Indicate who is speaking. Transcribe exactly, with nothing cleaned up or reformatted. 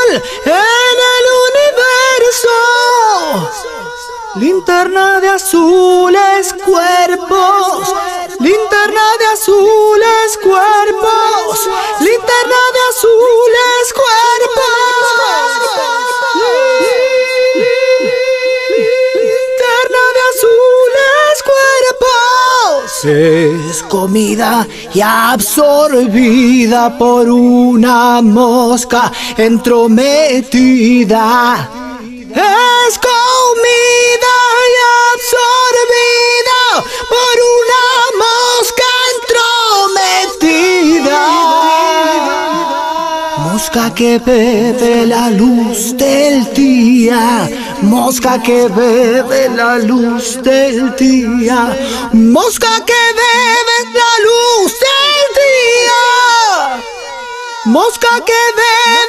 Speaker 1: en el universo. Linterna de azules cuerpos, linterna de azules cuerpos, linterna de azules cuerpos, linterna de azules cuerpos. Es comida y absorbida por una mosca entrometida. Es comida y absorbida por una mosca entrometida. Mosca que bebe la luz del día, mosca que bebe la luz del día, mosca que bebe la luz del día, mosca que bebe